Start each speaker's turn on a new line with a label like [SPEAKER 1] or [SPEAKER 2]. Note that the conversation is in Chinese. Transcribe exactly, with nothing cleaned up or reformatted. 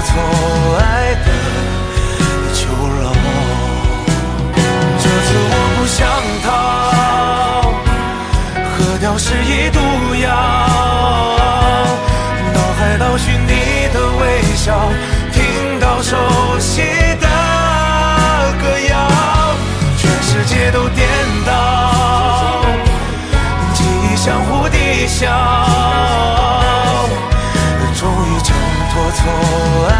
[SPEAKER 1] 错爱的囚牢。这次我不想逃，喝掉是一毒药，脑海倒叙你的微笑，听到熟悉的歌谣，全世界都颠倒，记忆相互抵消，终于挣脱错爱